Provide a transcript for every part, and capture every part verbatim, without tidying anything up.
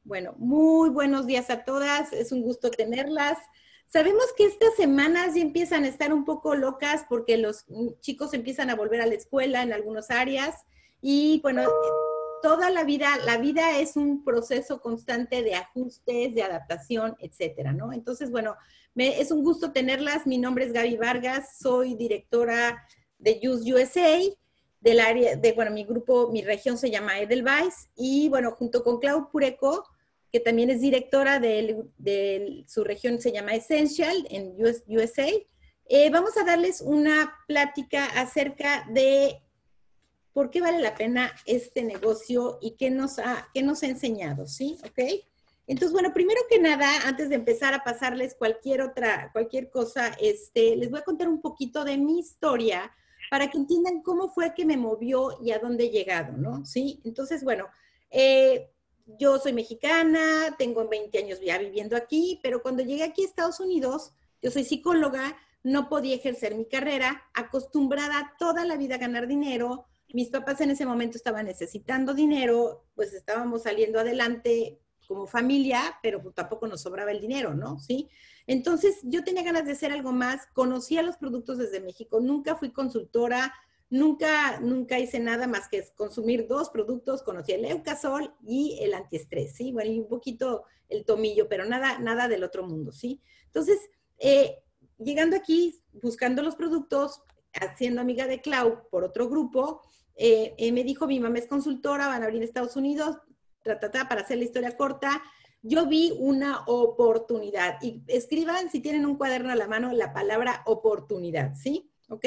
Bueno, muy buenos días a todas, es un gusto tenerlas. Sabemos que estas semanas ya empiezan a estar un poco locas porque los chicos empiezan a volver a la escuela en algunas áreas y bueno, toda la vida, la vida es un proceso constante de ajustes, de adaptación, etcétera, ¿no? Entonces, bueno, me, es un gusto tenerlas. Mi nombre es Gaby Vargas, soy directora de Use U S A, del área de, bueno, mi grupo, mi región se llama Edelweiss y bueno, junto con Clau Pureco, que también es directora de, de su región, se llama Essential en U S A. Eh, vamos a darles una plática acerca de por qué vale la pena este negocio y qué nos ha, qué nos ha enseñado, ¿sí? ¿Ok? Entonces, bueno, primero que nada, antes de empezar a pasarles cualquier otra, cualquier cosa, este, les voy a contar un poquito de mi historia para que entiendan cómo fue que me movió y a dónde he llegado, ¿no? ¿Sí? Entonces, bueno, eh, yo soy mexicana, tengo veinte años ya viviendo aquí, pero cuando llegué aquí a Estados Unidos, yo soy psicóloga, no podía ejercer mi carrera, acostumbrada toda la vida a ganar dinero. Mis papás en ese momento estaban necesitando dinero, pues estábamos saliendo adelante como familia, pero pues tampoco nos sobraba el dinero, ¿no? ¿Sí? Entonces yo tenía ganas de hacer algo más, conocía los productos desde México, nunca fui consultora, nunca, nunca hice nada más que consumir dos productos, conocí el Eucasol y el antiestrés, ¿sí? Bueno, y un poquito el tomillo, pero nada, nada del otro mundo, ¿sí? Entonces, eh, llegando aquí, buscando los productos, haciendo amiga de Clau por otro grupo, eh, eh, me dijo, mi mamá es consultora, van a abrir en Estados Unidos, tra, tra, tra, para hacer la historia corta, yo vi una oportunidad. Y escriban, si tienen un cuaderno a la mano, la palabra oportunidad, ¿sí? ¿Ok?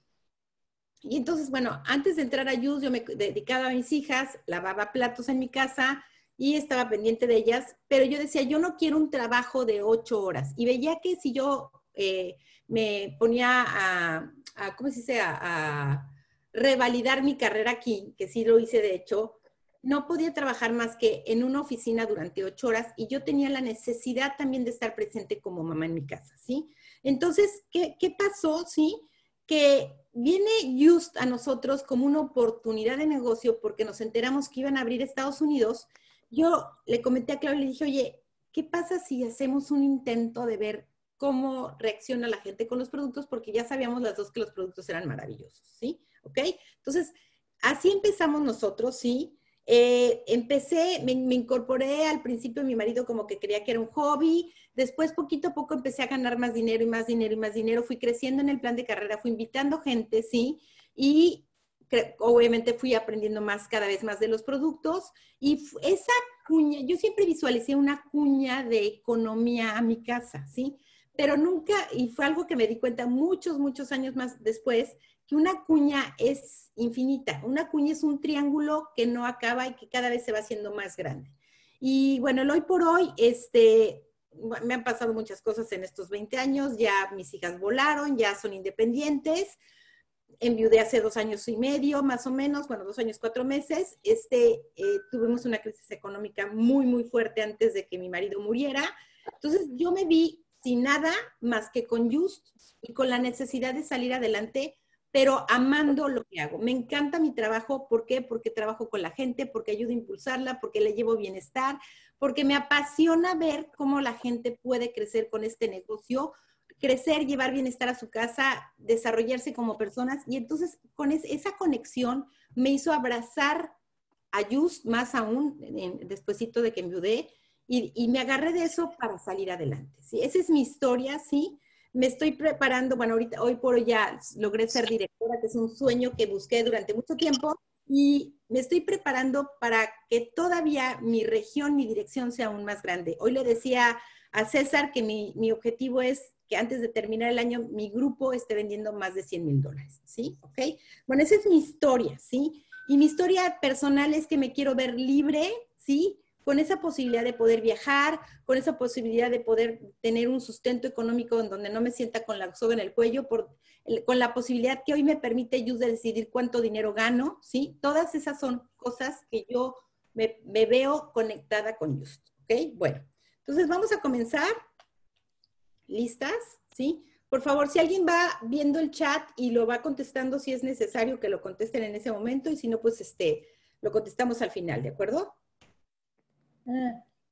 Y entonces, bueno, antes de entrar a Yus, yo me dedicaba a mis hijas, lavaba platos en mi casa y estaba pendiente de ellas, pero yo decía, yo no quiero un trabajo de ocho horas. Y veía que si yo eh, me ponía a, a, ¿cómo se dice?, a, a revalidar mi carrera aquí, que sí lo hice de hecho, no podía trabajar más que en una oficina durante ocho horas y yo tenía la necesidad también de estar presente como mamá en mi casa, ¿sí? Entonces, ¿qué, qué pasó? ¿Sí? Que viene Just a nosotros como una oportunidad de negocio porque nos enteramos que iban a abrir Estados Unidos. Yo le comenté a Claudia y le dije, oye, ¿qué pasa si hacemos un intento de ver cómo reacciona la gente con los productos? Porque ya sabíamos las dos que los productos eran maravillosos, ¿sí? ¿Ok? Entonces, así empezamos nosotros, ¿sí? Eh, empecé, me, me incorporé al principio, mi marido como que creía que era un hobby, después poquito a poco empecé a ganar más dinero y más dinero y más dinero, fui creciendo en el plan de carrera, fui invitando gente, sí, y obviamente fui aprendiendo más, cada vez más de los productos, y esa cuña, yo siempre visualicé una cuña de economía a mi casa, ¿sí? Pero nunca, y fue algo que me di cuenta muchos, muchos años más después, que una cuña es infinita. Una cuña es un triángulo que no acaba y que cada vez se va haciendo más grande. Y bueno, el hoy por hoy, este, me han pasado muchas cosas en estos veinte años, ya mis hijas volaron, ya son independientes, enviudé hace dos años y medio, más o menos, bueno, dos años, cuatro meses, este, eh, tuvimos una crisis económica muy, muy fuerte antes de que mi marido muriera, entonces yo me vi sin nada más que con Just y con la necesidad de salir adelante, pero amando lo que hago. Me encanta mi trabajo, ¿por qué? Porque trabajo con la gente, porque ayudo a impulsarla, porque le llevo bienestar, porque me apasiona ver cómo la gente puede crecer con este negocio, crecer, llevar bienestar a su casa, desarrollarse como personas. Y entonces con es, esa conexión me hizo abrazar a Just más aún, en, despuesito de que enviudé, y, y me agarré de eso para salir adelante, ¿sí? Esa es mi historia, ¿sí? Me estoy preparando, bueno, ahorita, hoy por hoy ya logré ser directora, que es un sueño que busqué durante mucho tiempo, y me estoy preparando para que todavía mi región, mi dirección sea aún más grande. Hoy le decía a César que mi, mi objetivo es que antes de terminar el año mi grupo esté vendiendo más de cien mil dólares, ¿sí? ¿Ok? Bueno, esa es mi historia, ¿sí? Y mi historia personal es que me quiero ver libre, ¿sí? Con esa posibilidad de poder viajar, con esa posibilidad de poder tener un sustento económico en donde no me sienta con la soga en el cuello, por, con la posibilidad que hoy me permite yo de decidir cuánto dinero gano, ¿sí? Todas esas son cosas que yo me, me veo conectada con Just, ¿ok? Bueno, entonces vamos a comenzar. ¿Listas? ¿Sí? Por favor, si alguien va viendo el chat y lo va contestando, si es necesario que lo contesten en ese momento, y si no, pues este, lo contestamos al final, ¿de acuerdo?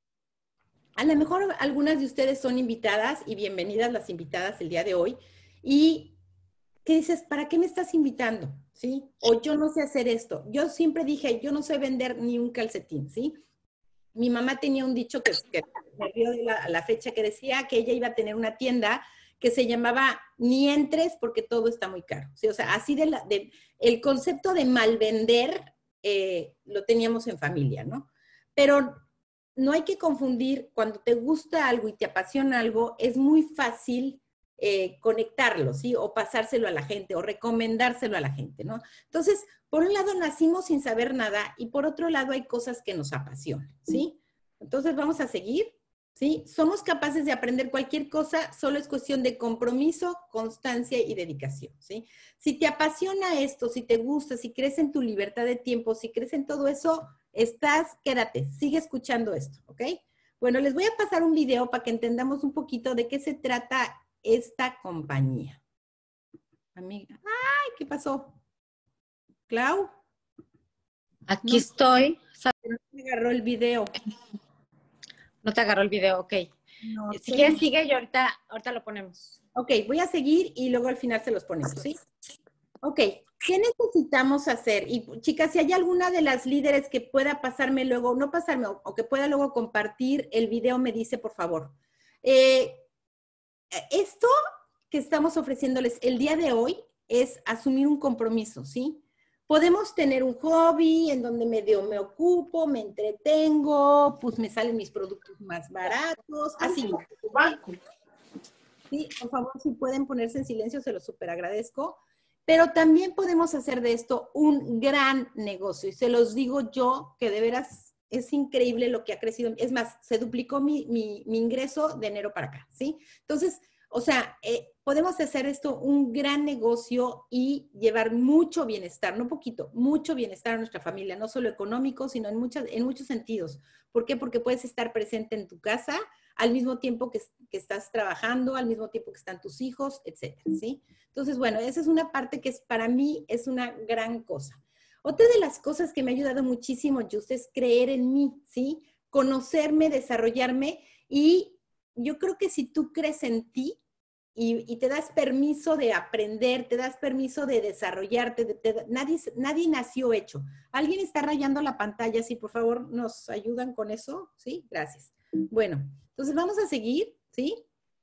a lo mejor algunas de ustedes son invitadas y bienvenidas las invitadas el día de hoy. Y ¿qué dices? ¿Para qué me estás invitando? ¿Sí? O yo no sé hacer esto. Yo siempre dije, yo no sé vender ni un calcetín, ¿sí? Mi mamá tenía un dicho que, que me dio la, la fecha que decía que ella iba a tener una tienda que se llamaba ni entres porque todo está muy caro. ¿Sí? O sea, así de, la, de el concepto de mal vender eh, lo teníamos en familia, ¿no? Pero no hay que confundir, cuando te gusta algo y te apasiona algo, es muy fácil eh, conectarlo, ¿sí? O pasárselo a la gente, o recomendárselo a la gente, ¿no? Entonces, por un lado nacimos sin saber nada, y por otro lado hay cosas que nos apasionan, ¿sí? Entonces, vamos a seguir, ¿sí? Somos capaces de aprender cualquier cosa, solo es cuestión de compromiso, constancia y dedicación, ¿sí? Si te apasiona esto, si te gusta, si crees en tu libertad de tiempo, si crees en todo eso, estás, quédate, sigue escuchando esto, ¿ok? Bueno, les voy a pasar un video para que entendamos un poquito de qué se trata esta compañía. Amiga, ¡ay! ¿Qué pasó? ¿Clau? Aquí no, estoy. no me agarró el video. No te agarró el video, ok. No, Si quieres, sigue y ahorita, ahorita lo ponemos. Ok, voy a seguir y luego al final se los ponemos, ¿sí? Ok, ¿qué necesitamos hacer? Y chicas, si hay alguna de las líderes que pueda pasarme luego, no pasarme, o, o que pueda luego compartir el video, me dice, por favor. Eh, esto que estamos ofreciéndoles el día de hoy es asumir un compromiso, ¿sí? Podemos tener un hobby en donde medio me ocupo, me entretengo, pues me salen mis productos más baratos, así. Sí, por favor, si pueden ponerse en silencio, se los súper agradezco. Pero también podemos hacer de esto un gran negocio. Y se los digo yo, que de veras es increíble lo que ha crecido. Es más, se duplicó mi, mi, mi ingreso de enero para acá, ¿sí? Entonces, o sea, eh, podemos hacer esto un gran negocio y llevar mucho bienestar, no poquito, mucho bienestar a nuestra familia, no solo económico, sino en, muchas, en muchos sentidos. ¿Por qué? Porque puedes estar presente en tu casa al mismo tiempo que, que estás trabajando, al mismo tiempo que están tus hijos, etcétera, ¿sí? Entonces, bueno, esa es una parte que es, para mí es una gran cosa. Otra de las cosas que me ha ayudado muchísimo, Just, es creer en mí, ¿sí? Conocerme, desarrollarme, y yo creo que si tú crees en ti y, y te das permiso de aprender, te das permiso de desarrollarte, de, de, nadie, nadie nació hecho. ¿Alguien está rayando la pantalla? Sí, por favor, ¿nos ayudan con eso? Sí, gracias. Bueno, entonces vamos a seguir, ¿sí?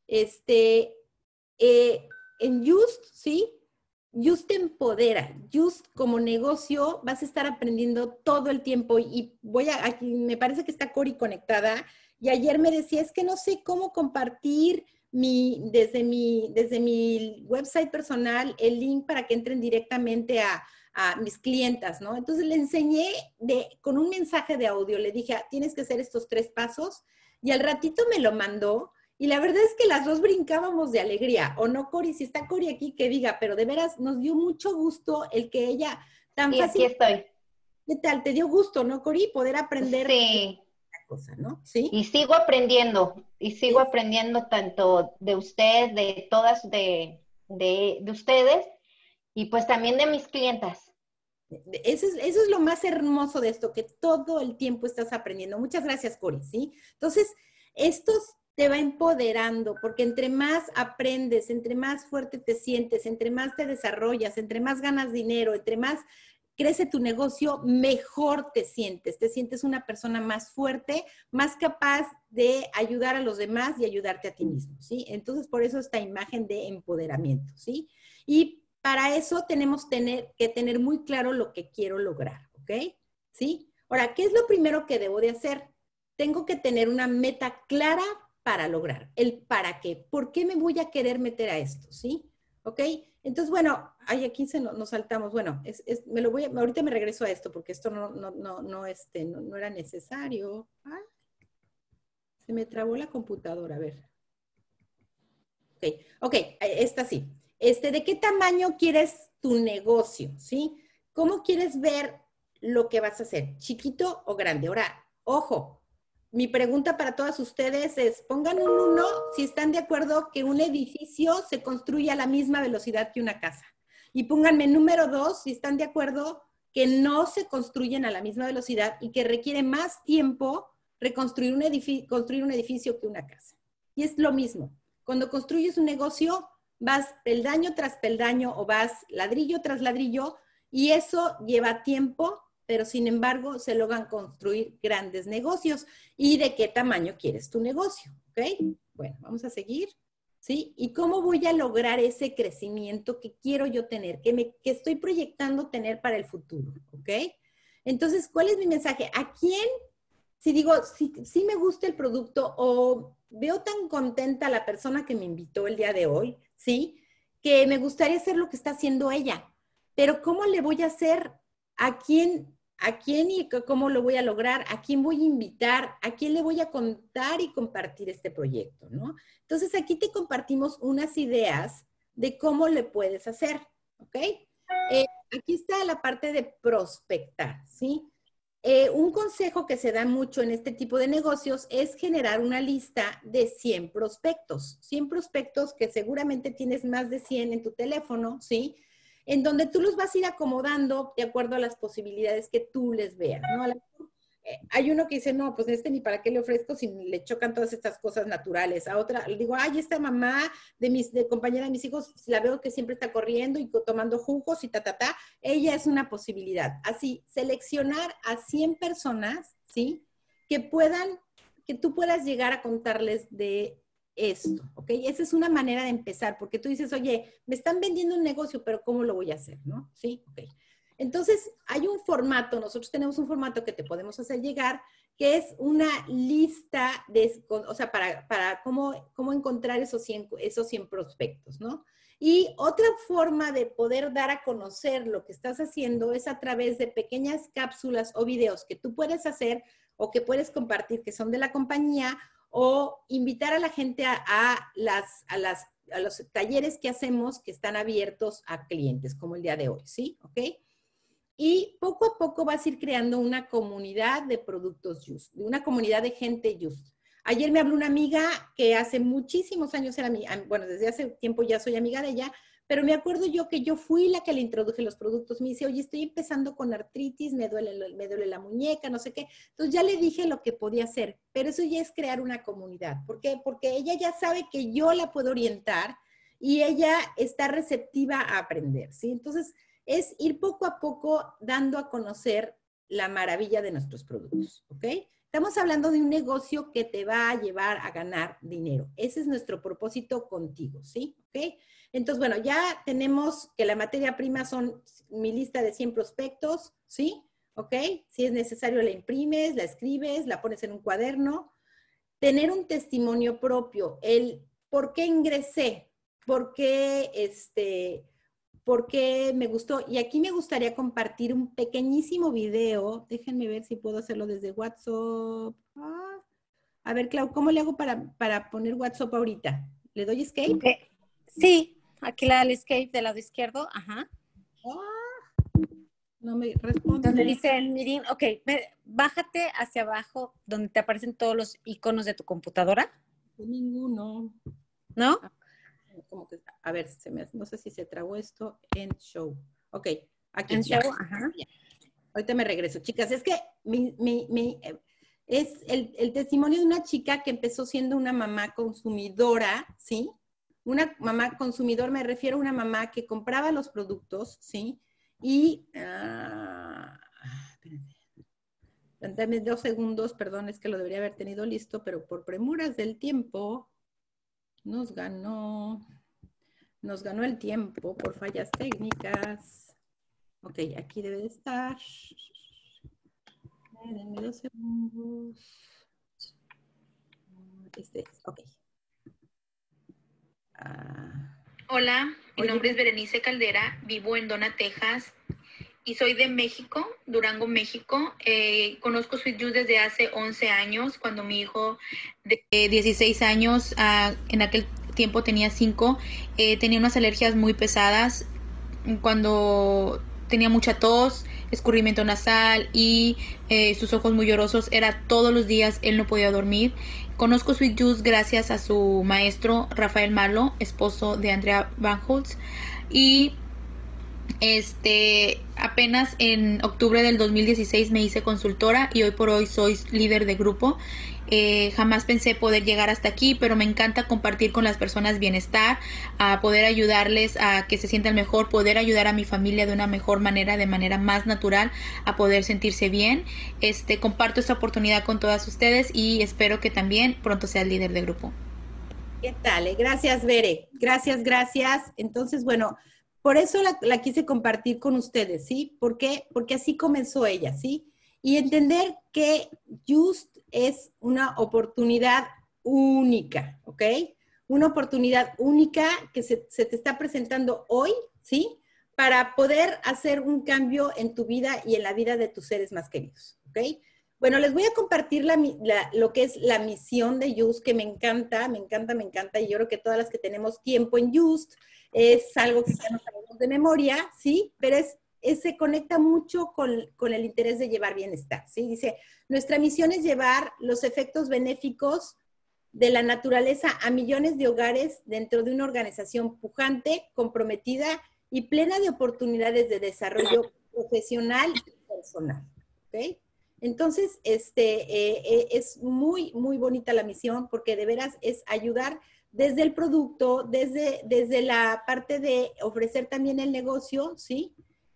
Este, eh, en Just, ¿sí? Just te empodera. Just como negocio vas a estar aprendiendo todo el tiempo, y voy a, aquí me parece que está Cori conectada, y ayer me decía, es que no sé cómo compartir mi, desde, mi, desde mi website personal el link para que entren directamente a, a mis clientas, ¿no? Entonces le enseñé de, con un mensaje de audio, le dije, tienes que hacer estos tres pasos, y al ratito me lo mandó, y la verdad es que las dos brincábamos de alegría, ¿o no, Cori? Si está Cori aquí, que diga, pero de veras nos dio mucho gusto el que ella tan y fácil. Aquí estoy. ¿Qué tal? ¿Te dio gusto, no, Cori? Poder aprender Sí. la cosa, ¿no? Sí. Y sigo aprendiendo, y sigo ¿Sí? aprendiendo tanto de usted, de todas, de, de, de ustedes, y pues también de mis clientas. Eso es, eso es lo más hermoso de esto, que todo el tiempo estás aprendiendo. Muchas gracias, Cori, ¿sí? Entonces, esto te va empoderando, porque entre más aprendes, entre más fuerte te sientes, entre más te desarrollas, entre más ganas dinero, entre más crece tu negocio, mejor te sientes. Te sientes una persona más fuerte, más capaz de ayudar a los demás y ayudarte a ti mismo, ¿sí? Entonces, por eso esta imagen de empoderamiento, ¿sí? Y para eso tenemos tener, que tener muy claro lo que quiero lograr, ¿ok? ¿Sí? Ahora, ¿qué es lo primero que debo de hacer? Tengo que tener una meta clara para lograr. El para qué. ¿Por qué me voy a querer meter a esto? ¿Sí? ¿Ok? Entonces, bueno, ay, aquí se nos, nos saltamos. Bueno, es, es, me lo voy a, ahorita me regreso a esto porque esto no, no, no, no, este, no, no era necesario. Ah, se me trabó la computadora, a ver. Ok, ok, esta sí. Este, ¿de qué tamaño quieres tu negocio? ¿Sí? ¿Cómo quieres ver lo que vas a hacer? ¿Chiquito o grande? Ahora, ojo, mi pregunta para todas ustedes es, pongan un uno si están de acuerdo que un edificio se construye a la misma velocidad que una casa. Y pónganme número dos si están de acuerdo que no se construyen a la misma velocidad y que requiere más tiempo reconstruir un edificio, construir un edificio que una casa. Y es lo mismo. Cuando construyes un negocio, vas peldaño tras peldaño o vas ladrillo tras ladrillo y eso lleva tiempo, pero sin embargo se logran construir grandes negocios. ¿Y de qué tamaño quieres tu negocio? ¿Ok? Bueno, vamos a seguir. ¿Sí? ¿Y cómo voy a lograr ese crecimiento que quiero yo tener, que, me, que estoy proyectando tener para el futuro? ¿Ok? Entonces, ¿cuál es mi mensaje? ¿A quién, si digo, si, si me gusta el producto o veo tan contenta a la persona que me invitó el día de hoy, ¿sí? Que me gustaría hacer lo que está haciendo ella, pero ¿cómo le voy a hacer? ¿A quién? ¿A quién y cómo lo voy a lograr? ¿A quién voy a invitar? ¿A quién le voy a contar y compartir este proyecto? ¿No? Entonces, aquí te compartimos unas ideas de cómo le puedes hacer, ¿ok? Eh, aquí está la parte de prospectar, ¿sí? Eh, un consejo que se da mucho en este tipo de negocios es generar una lista de cien prospectos. cien prospectos que seguramente tienes más de cien en tu teléfono, ¿sí? En donde tú los vas a ir acomodando de acuerdo a las posibilidades que tú les veas, ¿no? A la, eh, hay uno que dice, no, pues este ni para qué le ofrezco si le chocan todas estas cosas naturales. A otra, le digo, ay, esta mamá de mis, de compañera de mis hijos, la veo que siempre está corriendo y tomando jugos y ta, ta, ta. Ella es una posibilidad. Así, seleccionar a cien personas, ¿sí? Que puedan, que tú puedas llegar a contarles de esto, ¿ok? Esa es una manera de empezar, porque tú dices, oye, me están vendiendo un negocio, pero ¿cómo lo voy a hacer, no? Sí, ok. Entonces, hay un formato, nosotros tenemos un formato que te podemos hacer llegar, que es una lista de, o sea, para, para cómo, cómo encontrar esos cien, esos cien prospectos, ¿no? Y otra forma de poder dar a conocer lo que estás haciendo es a través de pequeñas cápsulas o videos que tú puedes hacer o que puedes compartir, que son de la compañía, o invitar a la gente a, a, las, a, las, a los talleres que hacemos que están abiertos a clientes, como el día de hoy, ¿sí? ¿Ok? Y poco a poco vas a ir creando una comunidad de productos Just, una comunidad de gente Just. Ayer me habló una amiga que hace muchísimos años era mi, bueno, desde hace tiempo ya soy amiga de ella, pero me acuerdo yo que yo fui la que le introduje los productos. Me dice, oye, estoy empezando con artritis, me duele, me duele la muñeca, no sé qué. Entonces ya le dije lo que podía hacer, pero eso ya es crear una comunidad. ¿Por qué? Porque ella ya sabe que yo la puedo orientar y ella está receptiva a aprender, ¿sí? Entonces es ir poco a poco dando a conocer la maravilla de nuestros productos, ¿ok? Estamos hablando de un negocio que te va a llevar a ganar dinero. Ese es nuestro propósito contigo, ¿sí? ¿Ok? Entonces, bueno, ya tenemos que la materia prima son mi lista de cien prospectos, ¿sí? ¿Ok? Si es necesario la imprimes, la escribes, la pones en un cuaderno. Tener un testimonio propio, el por qué ingresé, por qué, este, por qué me gustó. Y aquí me gustaría compartir un pequeñísimo video. Déjenme ver si puedo hacerlo desde WhatsApp. Ah, a ver, Clau, ¿cómo le hago para, para poner WhatsApp ahorita? ¿Le doy escape? Okay. Sí, aquí le da el escape del lado izquierdo. Ajá. Ah, no me responde. Donde dice el meeting. Ok, bájate hacia abajo donde te aparecen todos los iconos de tu computadora. Ninguno. ¿No? Como que, a ver, se me, no sé si se trabó esto en show. Ok, aquí. En ya, show, ajá. Ya. Ahorita me regreso. Chicas, es que mi, mi, mi, es el, el testimonio de una chica que empezó siendo una mamá consumidora, ¿sí? Una mamá consumidor, me refiero a una mamá que compraba los productos, ¿sí? Y, ah, espérenme, dame dos segundos, perdón, es que lo debería haber tenido listo, pero por premuras del tiempo nos ganó, nos ganó el tiempo por fallas técnicas. Ok, aquí debe de estar. Denme dos segundos. Este es, ok. Ah. Hola, mi Oye, nombre es Berenice Caldera, vivo en Dona, Texas, y soy de México, Durango, México. Eh, conozco Sweet Juice desde hace once años, cuando mi hijo de dieciséis años, uh, en aquel tiempo tenía cinco, eh, tenía unas alergias muy pesadas, cuando tenía mucha tos, escurrimiento nasal y eh, sus ojos muy llorosos, era todos los días, él no podía dormir. Conozco Sweet Juice gracias a su maestro Rafael Malo, esposo de Andrea Van Holtz, y Este, apenas en octubre del dos mil dieciséis me hice consultora y hoy por hoy soy líder de grupo. Eh, jamás pensé poder llegar hasta aquí, pero me encanta compartir con las personas bienestar, a poder ayudarles a que se sientan mejor, poder ayudar a mi familia de una mejor manera, de manera más natural, a poder sentirse bien. Este, comparto esta oportunidad con todas ustedes y espero que también pronto sea líder de grupo. ¿Qué tal? Gracias, Bere. Gracias, gracias. Entonces, bueno, por eso la, la quise compartir con ustedes, ¿sí? ¿Por qué? Porque así comenzó ella, ¿sí? Y entender que Just es una oportunidad única, ¿ok? Una oportunidad única que se, se te está presentando hoy, ¿sí? Para poder hacer un cambio en tu vida y en la vida de tus seres más queridos, ¿ok? Bueno, les voy a compartir la, la, lo que es la misión de Just, que me encanta, me encanta, me encanta, y yo creo que todas las que tenemos tiempo en Just, es algo que ya no sabemos de memoria, ¿sí? Pero es, es, se conecta mucho con, con el interés de llevar bienestar, ¿sí? Dice, nuestra misión es llevar los efectos benéficos de la naturaleza a millones de hogares dentro de una organización pujante, comprometida y plena de oportunidades de desarrollo profesional y personal, ¿ok? Entonces, este, eh, eh, es muy, muy bonita la misión porque de veras es ayudar desde el producto, desde, desde la parte de ofrecer también el negocio, ¿sí?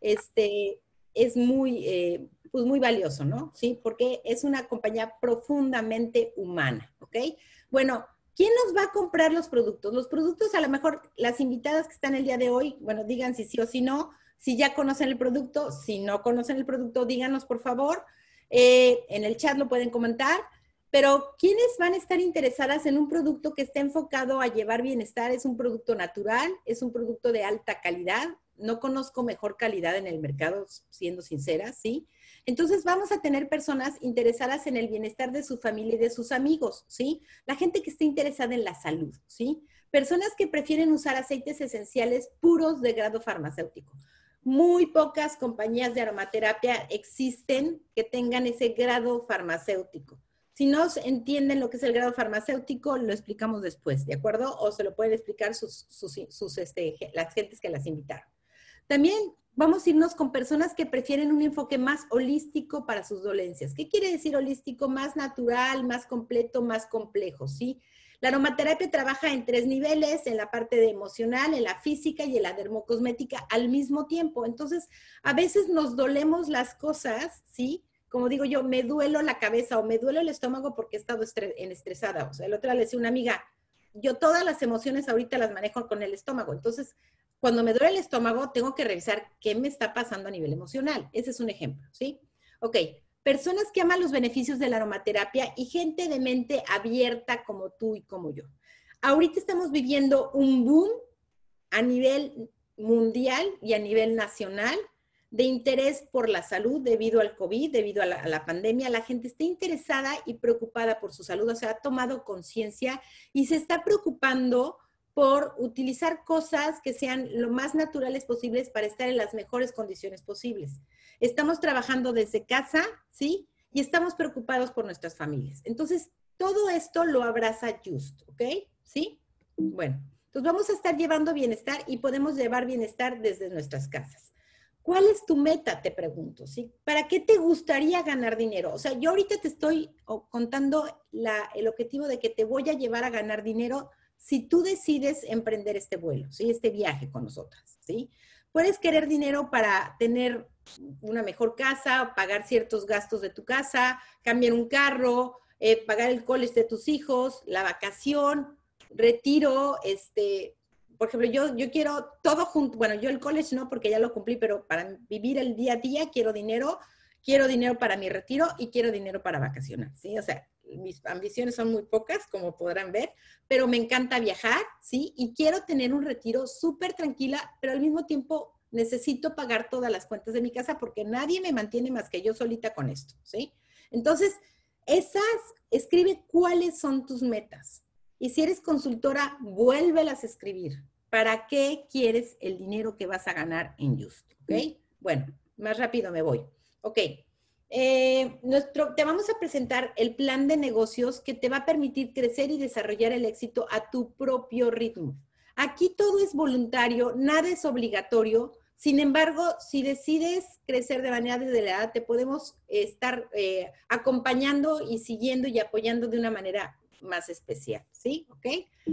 Este, es muy, eh, pues muy valioso, ¿no? Sí, porque es una compañía profundamente humana, ¿ok? Bueno, ¿quién nos va a comprar los productos? Los productos, a lo mejor las invitadas que están el día de hoy, bueno, digan si sí o si no, si ya conocen el producto, si no conocen el producto, díganos por favor. Eh, en el chat lo pueden comentar, pero ¿quiénes van a estar interesadas en un producto que esté enfocado a llevar bienestar? Es un producto natural, es un producto de alta calidad, no conozco mejor calidad en el mercado, siendo sincera, ¿sí? Entonces vamos a tener personas interesadas en el bienestar de su familia y de sus amigos, ¿sí? La gente que esté interesada en la salud, ¿sí? Personas que prefieren usar aceites esenciales puros de grado farmacéutico. Muy pocas compañías de aromaterapia existen que tengan ese grado farmacéutico. Si no entienden lo que es el grado farmacéutico, lo explicamos después, ¿de acuerdo? O se lo pueden explicar sus, sus, sus, este, las gentes que las invitaron. También vamos a irnos con personas que prefieren un enfoque más holístico para sus dolencias. ¿Qué quiere decir holístico? Más natural, más completo, más complejo, ¿sí? La aromaterapia trabaja en tres niveles, en la parte de emocional, en la física y en la dermocosmética al mismo tiempo. Entonces, a veces nos dolemos las cosas, ¿sí? Como digo yo, me duelo la cabeza o me duele el estómago porque he estado estres en estresada. O sea, el otro día le decía a una amiga, yo todas las emociones ahorita las manejo con el estómago. Entonces, cuando me duele el estómago, tengo que revisar qué me está pasando a nivel emocional. Ese es un ejemplo, ¿sí? Ok. Personas que aman los beneficios de la aromaterapia y gente de mente abierta como tú y como yo. Ahorita estamos viviendo un boom a nivel mundial y a nivel nacional de interés por la salud debido al COVID, debido a la, a la pandemia. La gente está interesada y preocupada por su salud, o sea, ha tomado conciencia y se está preocupando por utilizar cosas que sean lo más naturales posibles para estar en las mejores condiciones posibles. Estamos trabajando desde casa, ¿sí? Y estamos preocupados por nuestras familias. Entonces, todo esto lo abraza Just, ¿ok? ¿Sí? Bueno, entonces vamos a estar llevando bienestar y podemos llevar bienestar desde nuestras casas. ¿Cuál es tu meta? Te pregunto, ¿sí? ¿Para qué te gustaría ganar dinero? O sea, yo ahorita te estoy contando la, el objetivo de que te voy a llevar a ganar dinero si tú decides emprender este vuelo, ¿sí? Este viaje con nosotras, ¿sí? Puedes querer dinero para tener una mejor casa, pagar ciertos gastos de tu casa, cambiar un carro, eh, pagar el college de tus hijos, la vacación, retiro, este, por ejemplo, yo, yo quiero todo junto, bueno, yo el college no porque ya lo cumplí, pero para vivir el día a día quiero dinero, quiero dinero para mi retiro y quiero dinero para vacacionar, ¿sí? O sea, mis ambiciones son muy pocas, como podrán ver, pero me encanta viajar, ¿sí? Y quiero tener un retiro súper tranquila, pero al mismo tiempo necesito pagar todas las cuentas de mi casa porque nadie me mantiene más que yo solita con esto, ¿sí? Entonces, esas, escribe cuáles son tus metas. Y si eres consultora, vuélvelas a escribir. ¿Para qué quieres el dinero que vas a ganar en Just? ¿Ok? Bueno, más rápido me voy. Ok. Eh, nuestro, te vamos a presentar el plan de negocios que te va a permitir crecer y desarrollar el éxito a tu propio ritmo. Aquí todo es voluntario, nada es obligatorio, Sin embargo, si decides crecer de manera acelerada, te podemos estar eh, acompañando y siguiendo y apoyando de una manera más especial, ¿sí? ¿Ok?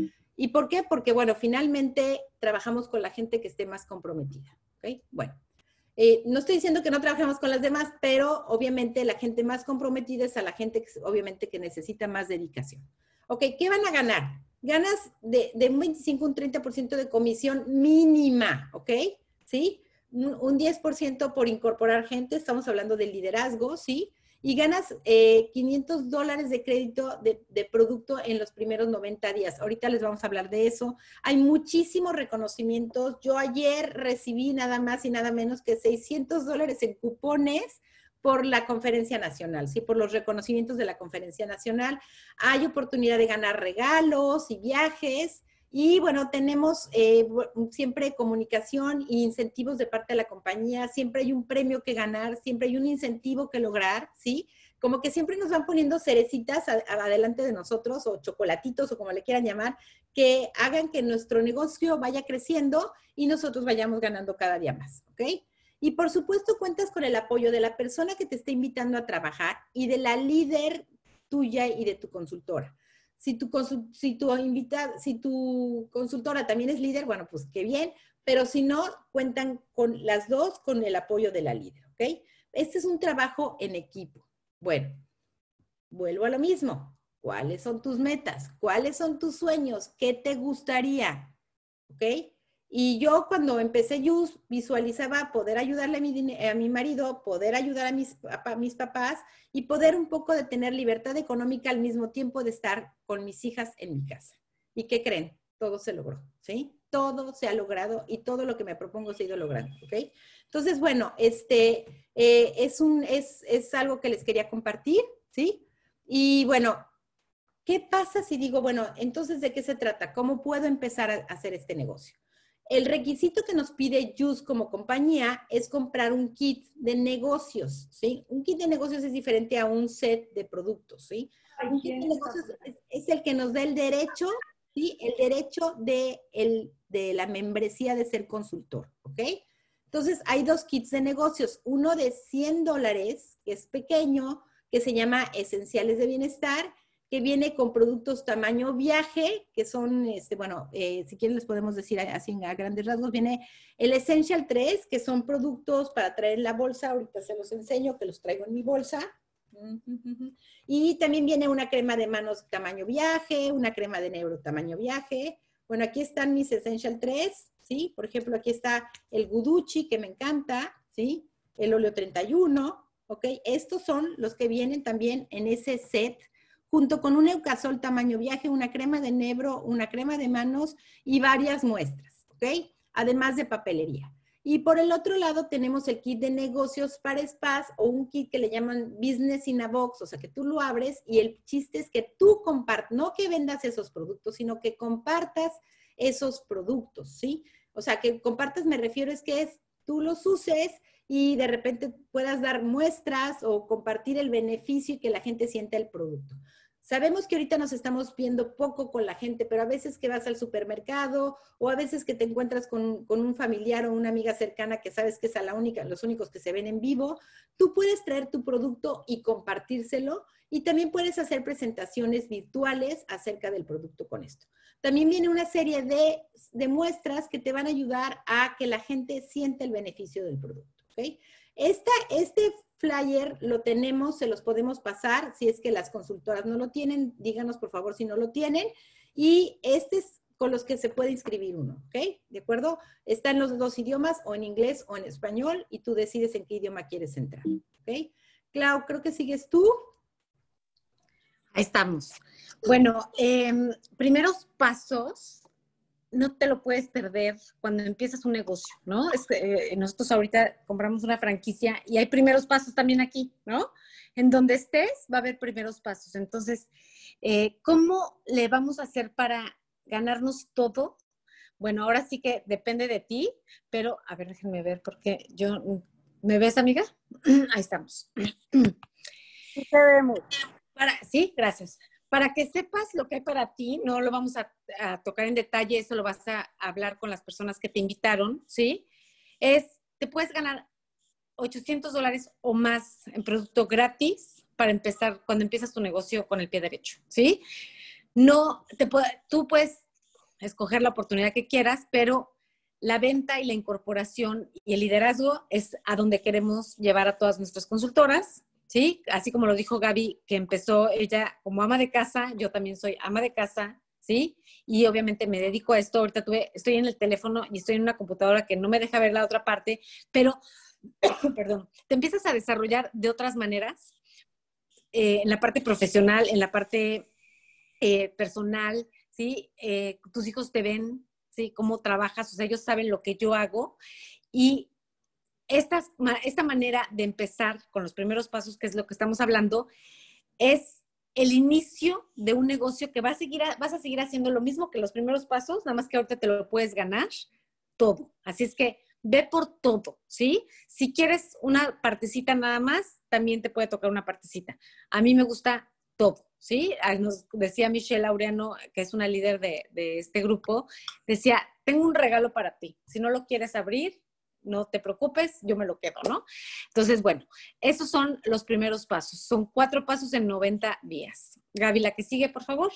¿Y por qué? Porque, bueno, finalmente trabajamos con la gente que esté más comprometida, ¿ok? Bueno, eh, no estoy diciendo que no trabajemos con las demás, pero obviamente la gente más comprometida es a la gente que, obviamente, que necesita más dedicación. Ok, ¿qué van a ganar? Ganas de, de un veinticinco a un treinta por ciento de comisión mínima, ¿ok? ¿Sí? Un, un diez por ciento por incorporar gente, estamos hablando de liderazgo, ¿sí? Y ganas eh, quinientos dólares de crédito de, de producto en los primeros noventa días. Ahorita les vamos a hablar de eso. Hay muchísimos reconocimientos. Yo ayer recibí nada más y nada menos que seiscientos dólares en cupones por la conferencia nacional, ¿sí? Por los reconocimientos de la conferencia nacional. Hay oportunidad de ganar regalos y viajes. Y bueno, tenemos eh, siempre comunicación e incentivos de parte de la compañía, siempre hay un premio que ganar, siempre hay un incentivo que lograr, ¿sí? Como que siempre nos van poniendo cerecitas a, a, adelante de nosotros, o chocolatitos, o como le quieran llamar, que hagan que nuestro negocio vaya creciendo y nosotros vayamos ganando cada día más, ¿ok? Y por supuesto cuentas con el apoyo de la persona que te está invitando a trabajar y de la líder tuya y de tu consultora. Si tu, si, tu invita, si tu consultora también es líder, bueno, pues qué bien, pero si no, cuentan con las dos con el apoyo de la líder, ¿ok? Este es un trabajo en equipo. Bueno, vuelvo a lo mismo. ¿Cuáles son tus metas? ¿Cuáles son tus sueños? ¿Qué te gustaría? ¿Ok? Y yo cuando empecé Yus visualizaba poder ayudarle a mi, a mi marido, poder ayudar a mis, a mis papás y poder un poco de tener libertad económica al mismo tiempo de estar con mis hijas en mi casa. ¿Y qué creen? Todo se logró, ¿sí? Todo se ha logrado y todo lo que me propongo se ha ido logrando, ¿ok? Entonces, bueno, este eh, es, un, es, es algo que les quería compartir, ¿sí? Y bueno, ¿qué pasa si digo, bueno, entonces ¿de qué se trata? ¿Cómo puedo empezar a hacer este negocio? El requisito que nos pide Yus como compañía es comprar un kit de negocios, ¿sí? Un kit de negocios es diferente a un set de productos, ¿sí? Un kit de negocios es, es el que nos da el derecho, ¿sí? El derecho de, el, de la membresía de ser consultor, ¿ok? Entonces, hay dos kits de negocios. Uno de cien dólares, que es pequeño, que se llama Esenciales de Bienestar, que viene con productos tamaño viaje, que son, este, bueno, eh, si quieren les podemos decir así a grandes rasgos, viene el Essential tres, que son productos para traer en la bolsa, ahorita se los enseño, que los traigo en mi bolsa. Y también viene una crema de manos tamaño viaje, una crema de neuro tamaño viaje. Bueno, aquí están mis Essential tres, ¿sí? Por ejemplo, aquí está el Guduchi, que me encanta, ¿sí? El óleo treinta y uno, ¿ok? Estos son los que vienen también en ese set, junto con un Eucasol tamaño viaje, una crema de nebro, una crema de manos y varias muestras, ¿ok? Además de papelería. Y por el otro lado tenemos el kit de negocios para spas o un kit que le llaman Business in a Box, o sea que tú lo abres y el chiste es que tú compartas, no que vendas esos productos, sino que compartas esos productos, ¿sí? O sea, que compartas me refiero es que es, tú los uses y de repente puedas dar muestras o compartir el beneficio y que la gente sienta el producto. Sabemos que ahorita nos estamos viendo poco con la gente, pero a veces que vas al supermercado o a veces que te encuentras con, con un familiar o una amiga cercana que sabes que es a la única, los únicos que se ven en vivo, tú puedes traer tu producto y compartírselo y también puedes hacer presentaciones virtuales acerca del producto con esto. También viene una serie de, de muestras que te van a ayudar a que la gente sienta el beneficio del producto, ¿ok? Esta, este flyer lo tenemos, se los podemos pasar, si es que las consultoras no lo tienen, díganos por favor si no lo tienen, y este es con los que se puede inscribir uno, ¿ok? ¿De acuerdo? Está en los dos idiomas, o en inglés o en español, y tú decides en qué idioma quieres entrar, ¿ok? Clau, creo que sigues tú. Ahí estamos. Bueno, eh, primeros pasos, no te lo puedes perder cuando empiezas un negocio, ¿no? Es, eh, nosotros ahorita compramos una franquicia y hay primeros pasos también aquí, ¿no? En donde estés va a haber primeros pasos. Entonces, eh, ¿cómo le vamos a hacer para ganarnos todo? Bueno, ahora sí que depende de ti, pero a ver, déjenme ver porque yo, ¿me ves, amiga? Ahí estamos. Sí, te vemos. Para, sí, gracias. Para que sepas lo que hay para ti, no lo vamos a, a tocar en detalle, eso lo vas a hablar con las personas que te invitaron, ¿sí? Es te puedes ganar ochocientos dólares o más en producto gratis para empezar, cuando empiezas tu negocio con el pie derecho, ¿sí? No, te puede, tú puedes escoger la oportunidad que quieras, pero la venta y la incorporación y el liderazgo es a donde queremos llevar a todas nuestras consultoras, ¿sí? Así como lo dijo Gaby, que empezó ella como ama de casa, yo también soy ama de casa, ¿sí? Y obviamente me dedico a esto. Ahorita tuve, estoy en el teléfono y estoy en una computadora que no me deja ver la otra parte, pero, perdón, te empiezas a desarrollar de otras maneras, eh, en la parte profesional, en la parte eh, personal, ¿sí? Eh, tus hijos te ven, ¿sí? Cómo trabajas, o sea, ellos saben lo que yo hago. Y estas, esta manera de empezar con los primeros pasos, que es lo que estamos hablando, es el inicio de un negocio que va a seguir, vas a seguir haciendo lo mismo que los primeros pasos, nada más que ahorita te lo puedes ganar todo. Así es que ve por todo, ¿sí? Si quieres una partecita nada más, también te puede tocar una partecita. A mí me gusta todo, ¿sí? Nos decía Michelle Laureano, que es una líder de, de este grupo, decía, tengo un regalo para ti. Si no lo quieres abrir, no te preocupes, yo me lo quedo, ¿no? Entonces, bueno, esos son los primeros pasos. Son cuatro pasos en noventa días. Gaby, la que sigue, por favor.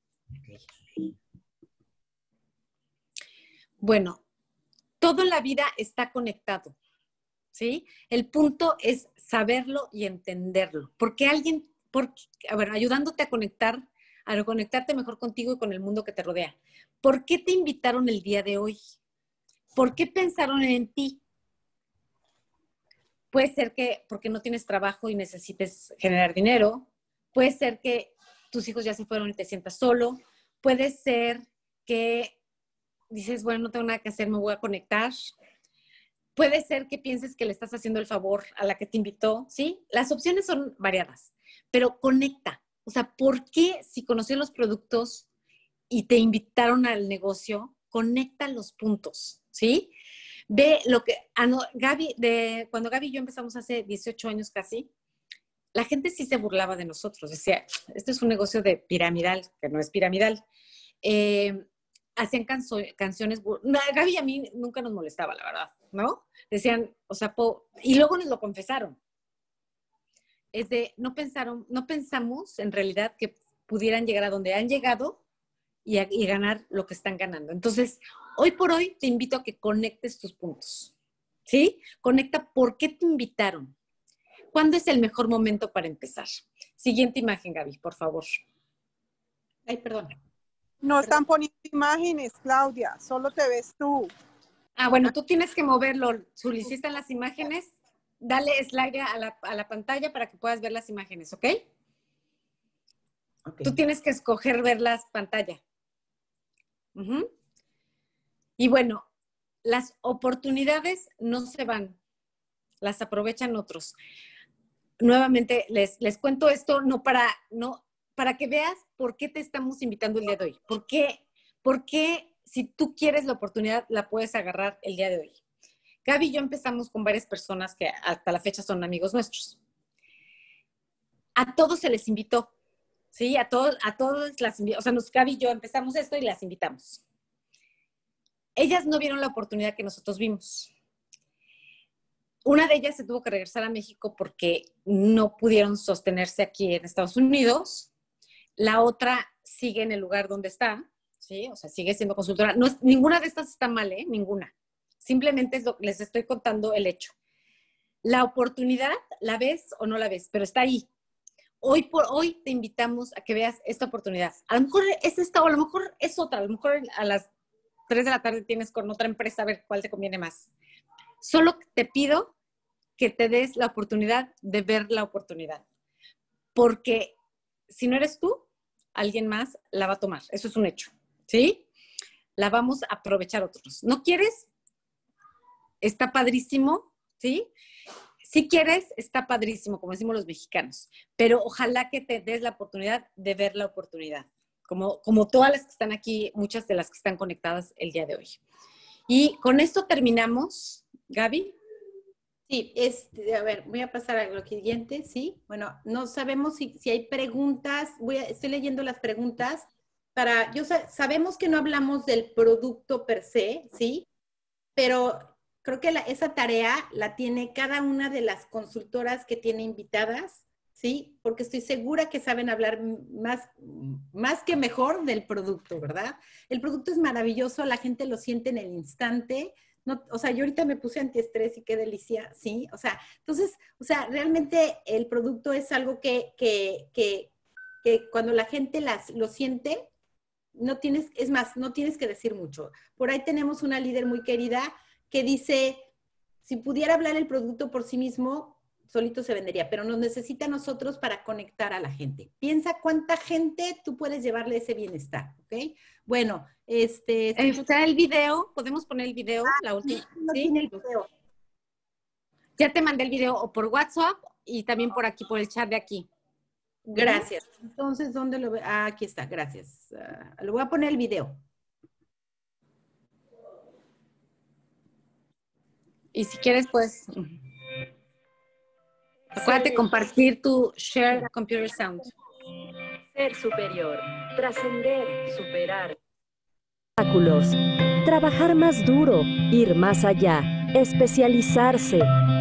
Bueno, todo en la vida está conectado, ¿sí? El punto es saberlo y entenderlo. Porque alguien, porque, a ver, ayudándote a conectar, a conectarte mejor contigo y con el mundo que te rodea. ¿Por qué te invitaron el día de hoy? ¿Por qué pensaron en ti? Puede ser que porque no tienes trabajo y necesites generar dinero. Puede ser que tus hijos ya se fueron y te sientas solo. Puede ser que dices, bueno, no tengo nada que hacer, me voy a conectar. Puede ser que pienses que le estás haciendo el favor a la que te invitó, ¿sí? Las opciones son variadas, pero conecta. O sea, ¿por qué si conoció los productos y te invitaron al negocio, conecta los puntos, ¿sí? Ve lo que, ah, no, Gaby, de, cuando Gaby y yo empezamos hace dieciocho años casi, la gente sí se burlaba de nosotros. Decía, esto es un negocio de piramidal, que no es piramidal. Eh, hacían canso, canciones, no, Gaby y a mí nunca nos molestaba, la verdad, ¿no? Decían, o sea, po, y luego nos lo confesaron. Es de, no pensaron, no pensamos en realidad que pudieran llegar a donde han llegado y, a, y ganar lo que están ganando. Entonces, hoy por hoy te invito a que conectes tus puntos, ¿sí? Conecta por qué te invitaron. ¿Cuándo es el mejor momento para empezar? Siguiente imagen, Gaby, por favor. Ay, perdón. No están poniendo imágenes, Claudia, solo te ves tú. Ah, bueno, tú tienes que moverlo. Solicitan las imágenes. Dale slide a la, a la pantalla para que puedas ver las imágenes, ¿ok? Okay. Tú tienes que escoger ver las pantallas. Uh-huh. Y bueno, las oportunidades no se van, las aprovechan otros. Nuevamente, les, les cuento esto no para, no, para que veas por qué te estamos invitando el día de hoy. ¿Por qué? ¿Por qué si tú quieres la oportunidad la puedes agarrar el día de hoy? Gaby y yo empezamos con varias personas que hasta la fecha son amigos nuestros. A todos se les invitó. Sí, a todos, a todos las invitamos. O sea, nos, Gaby y yo empezamos esto y las invitamos. Ellas no vieron la oportunidad que nosotros vimos. Una de ellas se tuvo que regresar a México porque no pudieron sostenerse aquí en Estados Unidos. La otra sigue en el lugar donde está, ¿sí? O sea, sigue siendo consultora. No es, ninguna de estas está mal, ¿eh? Ninguna. Simplemente es lo que les estoy contando el hecho. La oportunidad, ¿la ves o no la ves? Pero está ahí. Hoy por hoy te invitamos a que veas esta oportunidad. A lo mejor es esta o a lo mejor es otra. A lo mejor a las tres de la tarde tienes con otra empresa a ver cuál te conviene más. Solo te pido que te des la oportunidad de ver la oportunidad. Porque si no eres tú, alguien más la va a tomar. Eso es un hecho, ¿sí? La vamos a aprovechar otros. ¿No quieres? Está padrísimo, ¿sí? Si quieres, está padrísimo, como decimos los mexicanos. Pero ojalá que te des la oportunidad de ver la oportunidad. Como, como todas las que están aquí, muchas de las que están conectadas el día de hoy. Y con esto terminamos. Gaby. Sí, este, a ver, voy a pasar a lo siguiente, ¿sí? Bueno, no sabemos si, si hay preguntas. Voy a, estoy leyendo las preguntas. Para, yo sabemos que no hablamos del producto per se, ¿sí? Pero creo que la, esa tarea la tiene cada una de las consultoras que tiene invitadas, ¿sí? Porque estoy segura que saben hablar más, más que mejor del producto, ¿verdad? El producto es maravilloso, la gente lo siente en el instante. No, o sea, yo ahorita me puse antiestrés y qué delicia, ¿sí? O sea, entonces, o sea, realmente el producto es algo que, que, que, que cuando la gente las, lo siente, no tienes, es más, no tienes que decir mucho. Por ahí tenemos una líder muy querida que dice, si pudiera hablar el producto por sí mismo, solito se vendería, pero nos necesita a nosotros para conectar a la gente. Piensa cuánta gente tú puedes llevarle ese bienestar, ¿ok? Bueno, este... Está el video, podemos poner el video, ah, la última. No ¿sí? tiene el video. Ya te mandé el video o por WhatsApp y también por aquí, por el chat de aquí. Gracias. Entonces, ¿dónde lo ve? Ah, aquí está, gracias. Uh, le voy a poner el video. Y si quieres, pues... Acuérdate de compartir tu Share Computer Sound. Ser superior, trascender, superar. Obstáculos. Trabajar más duro, ir más allá, especializarse.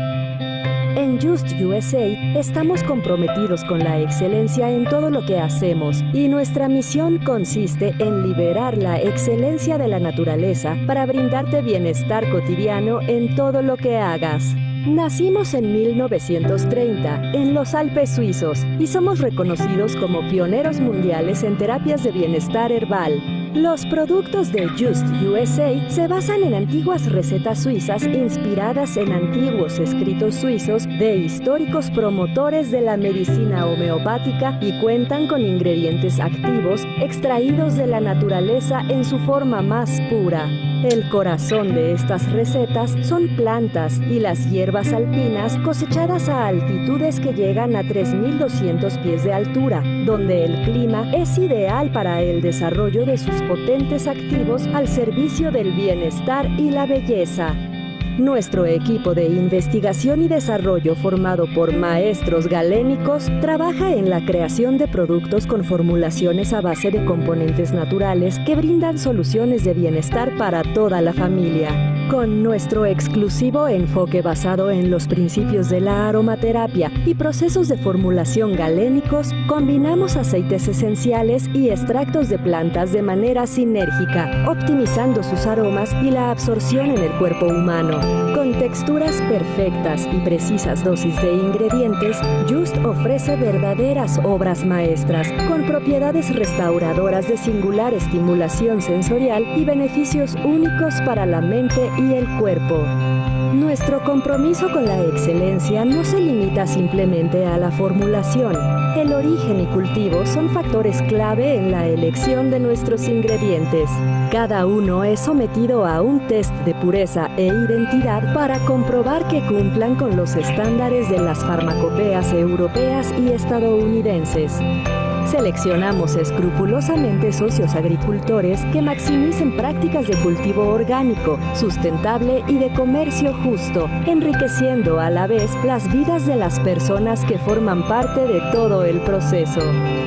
En Just U S A estamos comprometidos con la excelencia en todo lo que hacemos y nuestra misión consiste en liberar la excelencia de la naturaleza para brindarte bienestar cotidiano en todo lo que hagas. Nacimos en mil novecientos treinta en los Alpes suizos y somos reconocidos como pioneros mundiales en terapias de bienestar herbal. Los productos de Just U S A se basan en antiguas recetas suizas inspiradas en antiguos escritos suizos de históricos promotores de la medicina homeopática y cuentan con ingredientes activos extraídos de la naturaleza en su forma más pura. El corazón de estas recetas son plantas y las hierbas alpinas cosechadas a altitudes que llegan a tres mil doscientos pies de altura, donde el clima es ideal para el desarrollo de sus potentes activos al servicio del bienestar y la belleza. Nuestro equipo de investigación y desarrollo formado por maestros galénicos trabaja en la creación de productos con formulaciones a base de componentes naturales que brindan soluciones de bienestar para toda la familia. Con nuestro exclusivo enfoque basado en los principios de la aromaterapia y procesos de formulación galénicos, combinamos aceites esenciales y extractos de plantas de manera sinérgica, optimizando sus aromas y la absorción en el cuerpo humano. Con texturas perfectas y precisas dosis de ingredientes, Just ofrece verdaderas obras maestras, con propiedades restauradoras de singular estimulación sensorial y beneficios únicos para la mente y el cuerpo. Nuestro compromiso con la excelencia no se limita simplemente a la formulación. El origen y cultivo son factores clave en la elección de nuestros ingredientes. Cada uno es sometido a un test de pureza e identidad para comprobar que cumplan con los estándares de las farmacopeas europeas y estadounidenses. Seleccionamos escrupulosamente socios agricultores que maximicen prácticas de cultivo orgánico, sustentable y de comercio justo, enriqueciendo a la vez las vidas de las personas que forman parte de todo el proceso.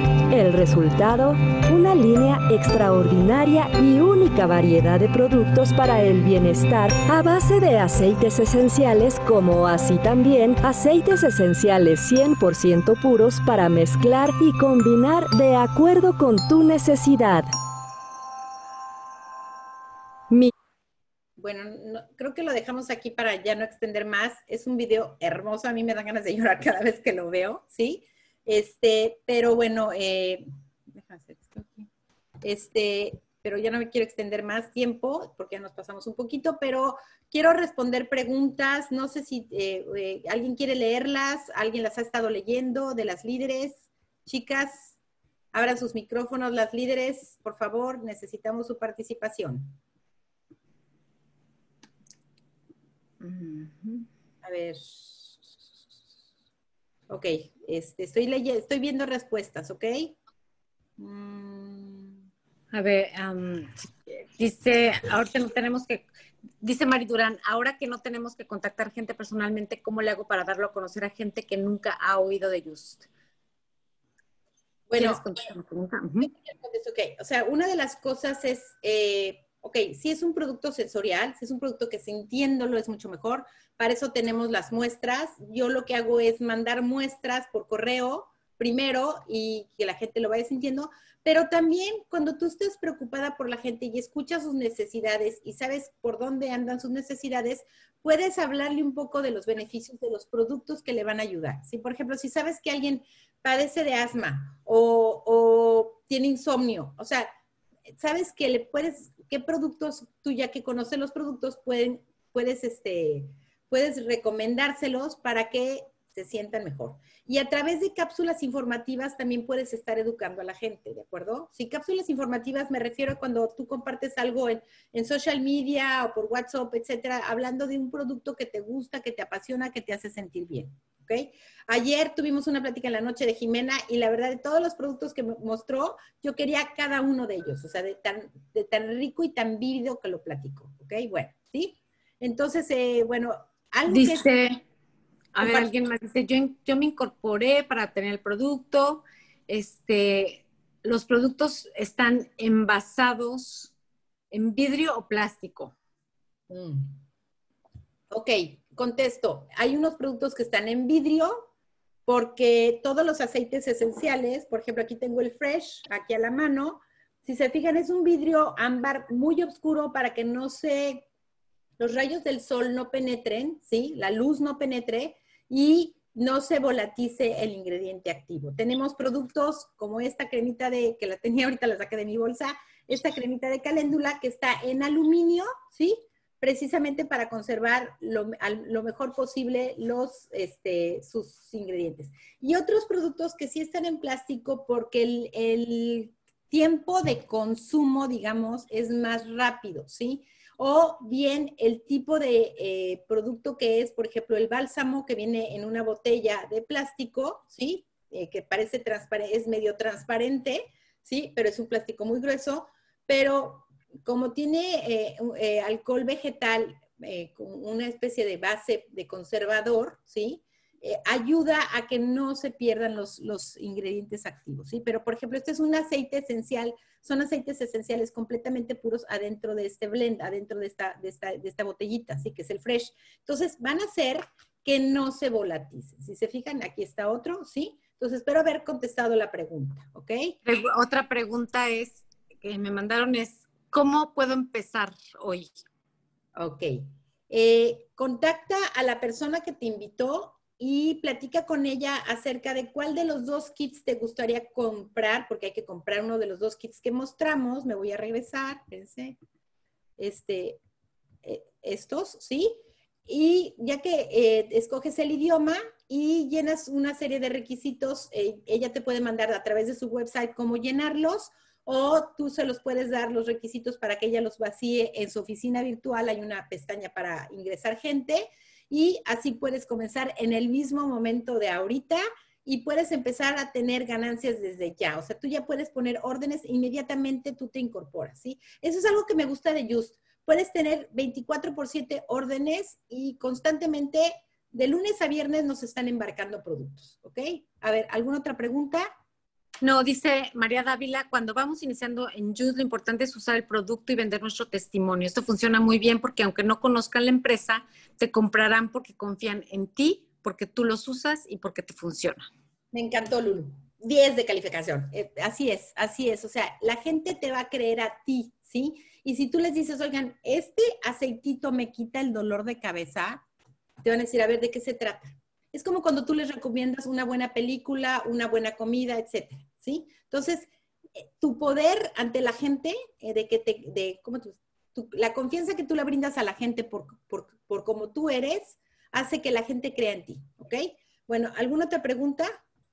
El resultado, una línea extraordinaria y única variedad de productos para el bienestar a base de aceites esenciales como así también aceites esenciales cien por ciento puros para mezclar y combinar de acuerdo con tu necesidad. Mi Bueno, no, creo que lo dejamos aquí para ya no extender más. Es un video hermoso, a mí me dan ganas de llorar cada vez que lo veo, ¿sí? Este, pero bueno, eh, déjame hacer esto aquí. Este, pero ya no me quiero extender más tiempo porque ya nos pasamos un poquito, pero quiero responder preguntas. No sé si eh, eh, alguien quiere leerlas, alguien las ha estado leyendo de las líderes. Chicas, abran sus micrófonos, las líderes, por favor, necesitamos su participación. A ver. Ok, este, estoy leyendo, estoy viendo respuestas, ¿ok? Mm. A ver, um, dice, ahorita no tenemos que, dice Mari Durán, ahora que no tenemos que contactar gente personalmente, ¿cómo le hago para darlo a conocer a gente que nunca ha oído de Just? Bueno, ¿Quieres contestar la pregunta? Uh-huh. Ok, o sea, una de las cosas es, eh, ok, si es un producto sensorial, si es un producto que sintiéndolo es mucho mejor, para eso tenemos las muestras. Yo lo que hago es mandar muestras por correo primero y que la gente lo vaya sintiendo, pero también cuando tú estés preocupada por la gente y escuchas sus necesidades y sabes por dónde andan sus necesidades, puedes hablarle un poco de los beneficios de los productos que le van a ayudar. Si, por ejemplo, si sabes que alguien padece de asma o, o tiene insomnio, o sea, sabes que le puedes, qué productos, tú ya que conoces los productos, pueden, puedes, este, puedes recomendárselos para que se sientan mejor. Y a través de cápsulas informativas también puedes estar educando a la gente, ¿de acuerdo? Si cápsulas informativas me refiero a cuando tú compartes algo en, en social media o por WhatsApp, etcétera, hablando de un producto que te gusta, que te apasiona, que te hace sentir bien, ¿ok? Ayer tuvimos una plática en la noche de Jimena y la verdad de todos los productos que me mostró, yo quería cada uno de ellos, o sea, de tan, de tan rico y tan vívido que lo platico, ¿ok? Bueno, ¿sí? Entonces, eh, bueno, algo Dice... que... A ver, alguien más dice, yo, yo me incorporé para tener el producto. Este, los productos están envasados en vidrio o plástico. Mm. Ok, contesto. Hay unos productos que están en vidrio porque todos los aceites esenciales, por ejemplo, aquí tengo el Fresh, aquí a la mano. Si se fijan, es un vidrio ámbar muy oscuro para que no se, los rayos del sol no penetren, ¿sí? La luz no penetre y no se volatice el ingrediente activo. Tenemos productos como esta cremita de, que la tenía ahorita, la saqué de mi bolsa, esta cremita de caléndula que está en aluminio, ¿sí? Precisamente para conservar lo, lo mejor posible los, este, sus ingredientes. Y otros productos que sí están en plástico porque el, el tiempo de consumo, digamos, es más rápido, ¿sí? O bien el tipo de eh, producto que es, por ejemplo, el bálsamo que viene en una botella de plástico, ¿sí? Eh, que parece transparente, es medio transparente, ¿sí? Pero es un plástico muy grueso, pero como tiene eh, eh, alcohol vegetal eh, con una especie de base de conservador, ¿sí? Eh, ayuda a que no se pierdan los, los ingredientes activos, ¿sí? Pero, por ejemplo, este es un aceite esencial, son aceites esenciales completamente puros adentro de este blend, adentro de esta, de esta, de esta botellita, ¿sí? Que es el Fresh. Entonces, van a hacer que no se volaticen. Si se fijan, aquí está otro, ¿sí? Entonces, espero haber contestado la pregunta, ¿ok? Otra pregunta es, que me mandaron es, ¿cómo puedo empezar hoy? Ok. Eh, contacta a la persona que te invitó y platica con ella acerca de cuál de los dos kits te gustaría comprar, porque hay que comprar uno de los dos kits que mostramos. Me voy a regresar, fíjense, este, eh, estos, ¿sí? Y ya que eh, escoges el idioma y llenas una serie de requisitos, eh, ella te puede mandar a través de su website cómo llenarlos, o tú se los puedes dar los requisitos para que ella los vacíe en su oficina virtual. Hay una pestaña para ingresar gente y así puedes comenzar en el mismo momento de ahorita y puedes empezar a tener ganancias desde ya. O sea, tú ya puedes poner órdenes, inmediatamente tú te incorporas, ¿sí? Eso es algo que me gusta de Just. Puedes tener veinticuatro por siete órdenes y constantemente de lunes a viernes nos están embarcando productos, ¿ok? A ver, ¿alguna otra pregunta? No, dice María Dávila, cuando vamos iniciando en Just, lo importante es usar el producto y vender nuestro testimonio. Esto funciona muy bien porque aunque no conozcan la empresa, te comprarán porque confían en ti, porque tú los usas y porque te funciona. Me encantó, Lulu. diez de calificación. Eh, así es, así es. O sea, la gente te va a creer a ti, ¿sí? Y si tú les dices, oigan, este aceitito me quita el dolor de cabeza, te van a decir, a ver, ¿de qué se trata? Es como cuando tú les recomiendas una buena película, una buena comida, etcétera, ¿sí? Entonces, eh, tu poder ante la gente, eh, de que te, de, ¿cómo tú, tu, la confianza que tú le brindas a la gente por, por, por cómo tú eres, hace que la gente crea en ti, ¿ok? Bueno, ¿alguna otra pregunta?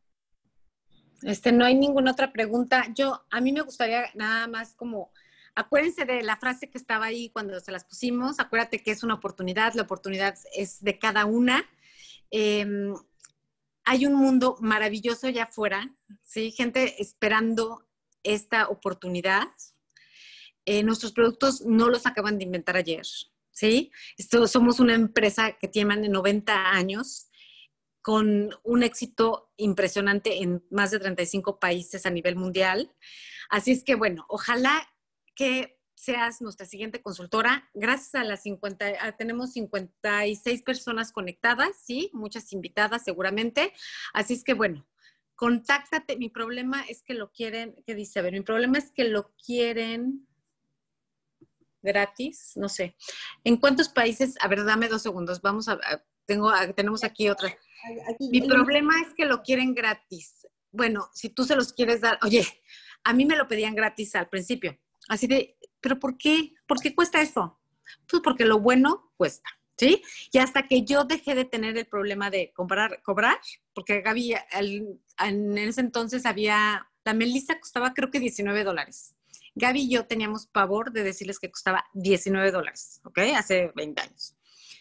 Este, no hay ninguna otra pregunta. Yo, a mí me gustaría nada más como, acuérdense de la frase que estaba ahí cuando se las pusimos, acuérdate que es una oportunidad, la oportunidad es de cada una. Eh, hay un mundo maravilloso allá afuera, ¿sí? Gente esperando esta oportunidad. Eh, nuestros productos no los acaban de inventar ayer, ¿sí? Esto, somos una empresa que tiene más de noventa años, con un éxito impresionante en más de treinta y cinco países a nivel mundial. Así es que, bueno, ojalá que seas nuestra siguiente consultora. Gracias a las cincuenta, a, tenemos cincuenta y seis personas conectadas, ¿sí? Muchas invitadas seguramente. Así es que, bueno, contáctate. Mi problema es que lo quieren, ¿qué dice? A ver, mi problema es que lo quieren gratis, no sé. ¿En cuántos países? A ver, dame dos segundos. Vamos a, a tengo, a, tenemos aquí otra. Aquí, Mi problema es que lo quieren gratis. Bueno, si tú se los quieres dar, oye, a mí me lo pedían gratis al principio. Así de, ¿pero por qué? ¿Por qué cuesta eso? Pues porque lo bueno cuesta, ¿sí? Y hasta que yo dejé de tener el problema de comprar, cobrar, porque Gaby, al, en ese entonces había, la Melissa costaba creo que diecinueve dólares. Gaby y yo teníamos pavor de decirles que costaba diecinueve dólares, ¿ok? Hace veinte años.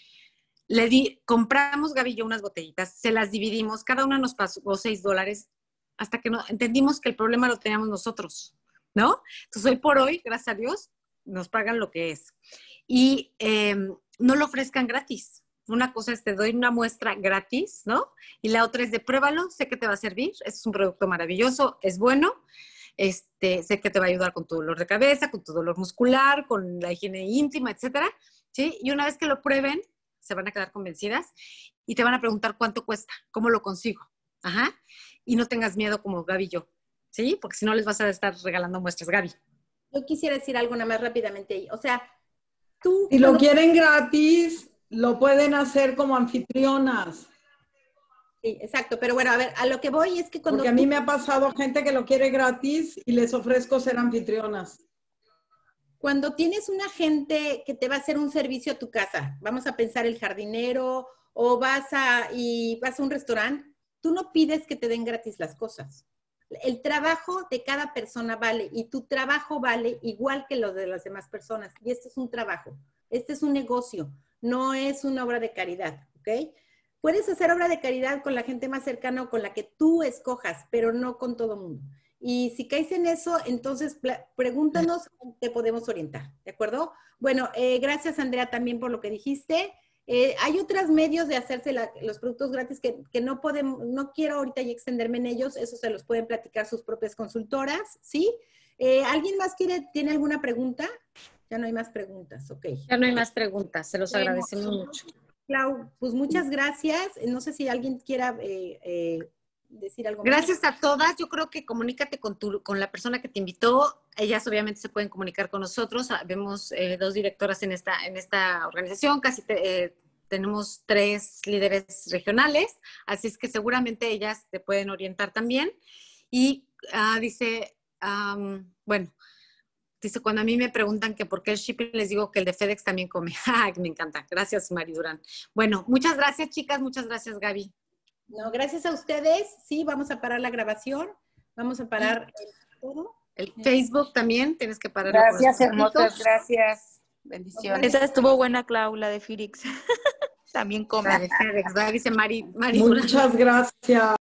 Le di, compramos Gaby y yo unas botellitas, se las dividimos, cada una nos pagó seis dólares, hasta que no, entendimos que el problema lo teníamos nosotros, ¿no? Entonces, hoy por hoy, gracias a Dios, nos pagan lo que es. Y eh, no lo ofrezcan gratis. Una cosa es te doy una muestra gratis, ¿no? Y la otra es de pruébalo, sé que te va a servir, es un producto maravilloso, es bueno, este, sé que te va a ayudar con tu dolor de cabeza, con tu dolor muscular, con la higiene íntima, etcétera, ¿sí? Y una vez que lo prueben, se van a quedar convencidas y te van a preguntar cuánto cuesta, cómo lo consigo. Ajá. Y no tengas miedo como Gaby y yo, ¿sí? Porque si no les vas a estar regalando muestras, Gaby. Yo quisiera decir algo nada más rápidamente. O sea, tú... Si lo quieren gratis, lo pueden hacer como anfitrionas. Sí, exacto. Pero bueno, a ver, a lo que voy es que cuando... Porque a mí me ha pasado gente que lo quiere gratis y les ofrezco ser anfitrionas. Cuando tienes una gente que te va a hacer un servicio a tu casa, vamos a pensar el jardinero o vas a, y vas a un restaurante, tú no pides que te den gratis las cosas. El trabajo de cada persona vale y tu trabajo vale igual que lo de las demás personas. Y este es un trabajo, este es un negocio, no es una obra de caridad, ¿ok? Puedes hacer obra de caridad con la gente más cercana o con la que tú escojas, pero no con todo mundo. Y si caes en eso, entonces pregúntanos, te podemos orientar, ¿de acuerdo? Bueno, eh, gracias Andrea también por lo que dijiste. Eh, hay otros medios de hacerse la, los productos gratis que, que no podemos, no quiero ahorita ya extenderme en ellos, eso se los pueden platicar sus propias consultoras, ¿sí? Eh, ¿Alguien más quiere, tiene alguna pregunta? Ya no hay más preguntas, ok. Ya no hay más preguntas, se los Bueno, agradecemos mucho. Clau, pues muchas gracias. No sé si alguien quiera eh, eh, decir algo más. Gracias a todas. Yo creo que comunícate con, tu, con la persona que te invitó. Ellas obviamente se pueden comunicar con nosotros. Vemos eh, dos directoras en esta, en esta organización. Casi te, eh, tenemos tres líderes regionales. Así es que seguramente ellas te pueden orientar también. Y uh, dice, um, bueno, dice, cuando a mí me preguntan que por qué el shipping, les digo que el de FedEx también come. Me encanta. Gracias, Mari Durán. Bueno, muchas gracias, chicas. Muchas gracias, Gaby. No, gracias a ustedes. Sí, vamos a parar la grabación. Vamos a parar el, todo. El Facebook también, tienes que parar. Gracias, hermosas. Gracias. Bendiciones. Esa estuvo buena, Clau, la de Firix. También come. La de FedEx, dice Mari, Mari Muchas Durán. gracias.